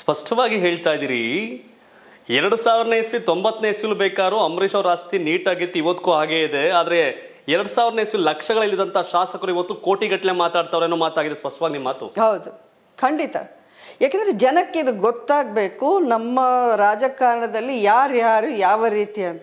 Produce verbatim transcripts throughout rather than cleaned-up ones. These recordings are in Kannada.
ಸ್ಪಷ್ಟವಾಗಿ ಹೇಳ್ತಾ ಇದ್ದೀರಿ. ಎರಡು ಸಾವಿರನೇ ಇಸ್ವಿ ತೊಂಬತ್ತನೇ ಇಸ್ವಿಲು ಬೇಕಾದ್ರೂ ಅಂಬರೀಷ್ ಅವ್ರ ಆಸ್ತಿ ನೀಟಾಗಿತ್ತು, ಇವತ್ತಿಗೂ ಹಾಗೇ ಇದೆ. ಆದ್ರೆ ಎರಡ್ ಸಾವಿರನೇ ಇಸ್ವಿ ಲಕ್ಷಗಳಲ್ಲಿದ್ದಂಥ ಶಾಸಕರು ಇವತ್ತು ಕೋಟಿಗಟ್ಟಲೆ ಮಾತಾಡ್ತಾವ್ರೆ ಅನ್ನೋ ಮಾತಾಗಿದೆ. ಸ್ಪಷ್ಟವಾಗಿ ನಿಮ್ಮ ಮಾತು. ಹೌದು, ಖಂಡಿತ. ಯಾಕೆಂದರೆ ಜನಕ್ಕೆ ಇದು ಗೊತ್ತಾಗಬೇಕು, ನಮ್ಮ ರಾಜಕಾರಣದಲ್ಲಿ ಯಾರ್ಯಾರು ಯಾವ ರೀತಿ ಅಂತ.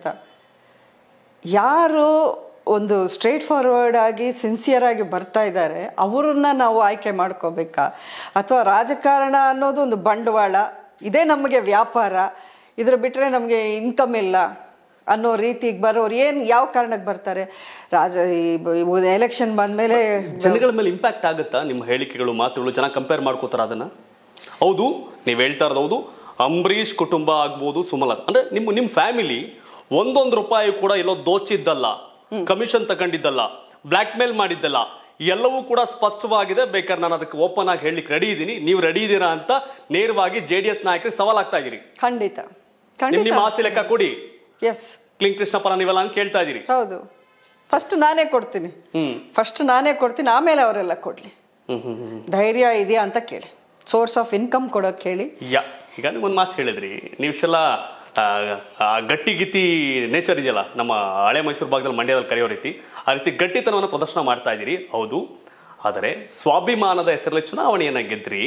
ಯಾರು ಒಂದು ಸ್ಟ್ರೇಟ್ ಫಾರ್ವರ್ಡ್ ಆಗಿ ಸಿನ್ಸಿಯರ್ ಆಗಿ ಬರ್ತಾ ಇದ್ದಾರೆ ಅವರನ್ನ ನಾವು ಆಯ್ಕೆ ಮಾಡ್ಕೋಬೇಕಾ, ಅಥವಾ ರಾಜಕಾರಣ ಅನ್ನೋದು ಒಂದು ಬಂಡವಾಳ, ಇದೇ ನಮಗೆ ವ್ಯಾಪಾರ, ಇದ್ರ ಬಿಟ್ಟರೆ ನಮಗೆ ಇನ್ಕಮ್ ಇಲ್ಲ ಅನ್ನೋ ರೀತಿಗೆ ಬರೋರು ಏನು ಯಾವ ಕಾರಣಕ್ಕೆ ಬರ್ತಾರೆ? ರಾಜ ಈ ಎಲೆಕ್ಷನ್ ಬಂದಮೇಲೆ ಜನಗಳ ಮೇಲೆ ಇಂಪ್ಯಾಕ್ಟ್ ಆಗುತ್ತಾ ನಿಮ್ಮ ಹೇಳಿಕೆಗಳು, ಮಾತುಗಳು? ಜನ ಕಂಪೇರ್ ಮಾಡ್ಕೋತಾರ ಅದನ್ನ? ಹೌದು, ನೀವು ಹೇಳ್ತಾ ಇರೋದು ಹೌದು. ಅಂಬರೀಷ್ ಕುಟುಂಬ ಆಗ್ಬೋದು, ಸುಮಲತಾ ಅಂದ್ರೆ ನಿಮ್ಮ ನಿಮ್ಮ ಫ್ಯಾಮಿಲಿ ಒಂದೊಂದು ರೂಪಾಯಿ ಕೂಡ ಎಲ್ಲೋ ದೋಚಿದ್ದಲ್ಲ, ಕಮಿಷನ್ ತಗೊಂಡಿದ್ದಲ್ಲ, ಬ್ಲ್ಯಾಕ್ ಮೇಲ್ ಮಾಡಿದ್ದಲ್ಲ, ಎಲ್ಲವೂ ಕೂಡ ಸ್ಪಷ್ಟವಾಗಿದೆ. ಬೇಕಾದ್ರೆ ನಾನು ಅದಕ್ಕೆ ಓಪನ್ ಆಗಿ ಹೇಳಲಿಕ್ಕೆ ರೆಡಿ ಇದ್ದೀನಿ. ನೀವು ರೆಡಿ ಇದ್ದೀರಾ ಅಂತ ನೇರವಾಗಿ ಜೆ ಡಿ ಎಸ್ ನಾಯಕರಿಗೆ ಸವಾಲ್ ಆಗ್ತಾ ಇದೀರಿ. ಖಂಡಿತ ನಿಮ್ಮ ಆಸ್ತಿ ಲೆಕ್ಕ ಕೊಡಿ, ಎಸ್ ಕ್ಲಿಂಗ್ ಕೃಷ್ಣಪ್ಪನ ನೀವೆಲ್ಲ ಅಂತ ಕೇಳ್ತಾ ಇದೀರಿ. ಹೌದು, ಫಸ್ಟ್ ನಾನೇ ಕೊಡ್ತೀನಿ, ಫಸ್ಟ್ ನಾನೇ ಕೊಡ್ತೀನಿ, ಆಮೇಲೆ ಅವರೆಲ್ಲ ಕೊಡ್ಲಿ. ಧೈರ್ಯ ಇದೆಯಾ ಅಂತ ಕೇಳಿ, ಸೋರ್ಸ್ ಆಫ್ ಇನ್ಕಮ್ ಕೊಡೋಕೆ ಹೇಳಿ. ಯಾ ಈಗ ನೀವು ಒಂದು ಮಾತು ಹೇಳಿದ್ರಿ, ನೀವೆಲ್ಲ ಗಟ್ಟಿ ಗಿತ್ತಿ ನೇಚರ್ ಇದೆಯಲ್ಲ ನಮ್ಮ ಹಳೆ ಮೈಸೂರು ಭಾಗದಲ್ಲಿ ಮಂಡ್ಯದಲ್ಲಿ ಕರೆಯೋ ರೀತಿ, ಆ ರೀತಿ ಗಟ್ಟಿತನವನ್ನು ಪ್ರದರ್ಶನ ಮಾಡ್ತಾ ಇದ್ದೀರಿ. ಹೌದು, ಆದರೆ ಸ್ವಾಭಿಮಾನದ ಹೆಸರಲ್ಲಿ ಚುನಾವಣೆಯನ್ನ ಗೆದ್ರಿ.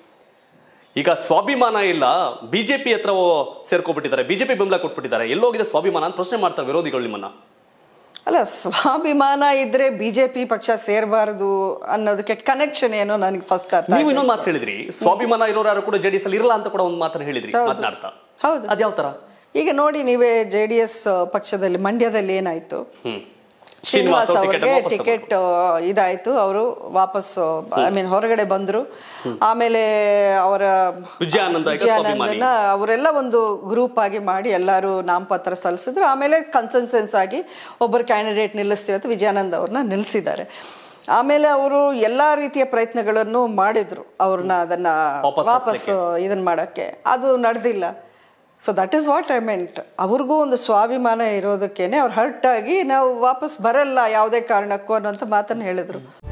ಈಗ ಸ್ವಾಭಿಮಾನ ಇಲ್ಲ, ಬಿಜೆಪಿ ಹತ್ರ ಸೇರ್ಕೊಬಿಟ್ಟಿದ್ದಾರೆ, ಬಿಜೆಪಿ ಬೆಂಬಲ ಕೊಟ್ಬಿಟ್ಟಿದ್ದಾರೆ. ಎಲ್ಲೋಗಿದೆ ಸ್ವಾಭಿಮಾನ ಅಂತ ಪ್ರಶ್ನೆ ಮಾಡ್ತಾರೆ ವಿರೋಧಿಗಳು ನಿಮ್ಮನ್ನ. ಅಲ್ಲ, ಸ್ವಾಭಿಮಾನ ಇದ್ರೆ ಬಿಜೆಪಿ ಪಕ್ಷ ಸೇರಬಾರದು ಅನ್ನೋದಕ್ಕೆ ಕನೆಕ್ಷನ್ ಏನೋ ನನಗೆ ಫಸ್ಟ್ ಅರ್ಥ. ನೀವು ಇನ್ನೊಂದು ಮಾತು ಹೇಳಿದ್ರಿ, ಸ್ವಾಭಿಮಾನ ಇರೋರು ಯಾರು ಕೂಡ ಜೆಡಿಎಸ್ ಅಲ್ಲಿ ಇರಲ್ಲ ಅಂತ ಕೂಡ ಒಂದು ಮಾತನ್ನ ಹೇಳಿದ್ರಿ ಮಾತನಾಡ್ತಾ. ಹೌದು, ಅದ್ಯಾವ ತರ? ಈಗ ನೋಡಿ, ನೀವೇ ಜೆ ಡಿ ಎಸ್ ಪಕ್ಷದಲ್ಲಿ ಮಂಡ್ಯದಲ್ಲಿ ಏನಾಯ್ತು, ಶ್ರೀನಿವಾಸ್ ಅವರಿಗೆ ಟಿಕೆಟ್ ಇದಾಯ್ತು, ಅವರು ವಾಪಸ್ ಐ ಮೀನ್ ಹೊರಗಡೆ ಬಂದ್ರು. ಆಮೇಲೆ ಅವರ ವಿಜಯಾನಂದನ ಅವರೆಲ್ಲ ಒಂದು ಗ್ರೂಪ್ ಆಗಿ ಮಾಡಿ ಎಲ್ಲರೂ ನಾಮಪತ್ರ ಸಲ್ಲಿಸಿದ್ರು. ಆಮೇಲೆ ಕನ್ಸೆನ್ಸೆನ್ಸ್ ಆಗಿ ಒಬ್ಬರು ಕ್ಯಾಂಡಿಡೇಟ್ ನಿಲ್ಲಿಸ್ತೀವಿ ಅಂತ ವಿಜಯಾನಂದ್ ಅವ್ರನ್ನ ನಿಲ್ಲಿಸಿದ್ದಾರೆ. ಆಮೇಲೆ ಅವರು ಎಲ್ಲಾ ರೀತಿಯ ಪ್ರಯತ್ನಗಳನ್ನು ಮಾಡಿದ್ರು ಅವ್ರನ್ನ ಅದನ್ನ ವಾಪಸ್ ಇದನ್ನ ಮಾಡಕ್ಕೆ, ಅದು ನಡೆದಿಲ್ಲ. So that is what I meant. ಅವ್ರಿಗೂ ಒಂದು ಸ್ವಾಭಿಮಾನ ಇರೋದಕ್ಕೇನೆ ಅವ್ರು ಹರ್ಟ್ ಆಗಿ ನಾವು ವಾಪಸ್ ಬರಲ್ಲ ಯಾವುದೇ ಕಾರಣಕ್ಕೂ ಅನ್ನೋಂಥ ಮಾತನ್ನು ಹೇಳಿದ್ರು.